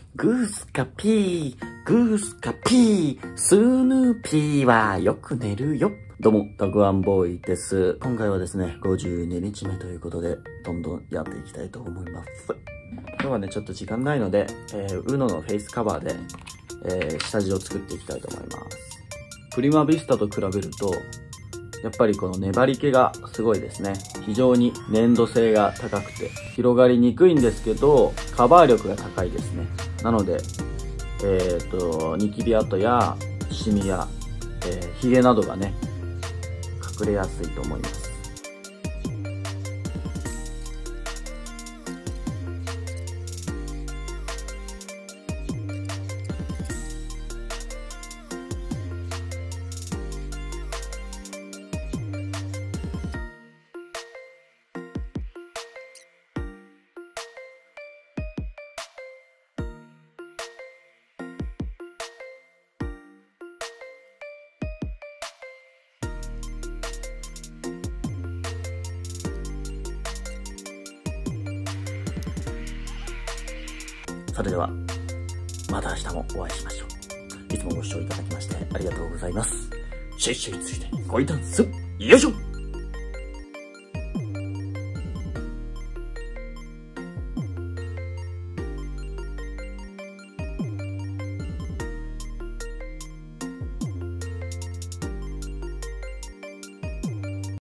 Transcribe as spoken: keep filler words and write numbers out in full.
グースかピー、グースかピー、スヌーピーはよく寝るよ。どうも、たくわんボーイです。今回はですね、ごじゅうににちめということで、どんどんやっていきたいと思います。今日はね、ちょっと時間ないので、えー、ウノのフェイスカバーで、えー、下地を作っていきたいと思います。プリマビスタと比べると、やっぱりこの粘り気がすごいですね。非常に粘度性が高くて、広がりにくいんですけど、カバー力が高いですね。なので、えっと、ニキビ跡やシミや、えー、ヒゲなどがね、隠れやすいと思います。それでは、また明日もお会いしましょう。いつもご視聴いただきましてありがとうございます。シェイシェイついでにごいたんす。よいしょ。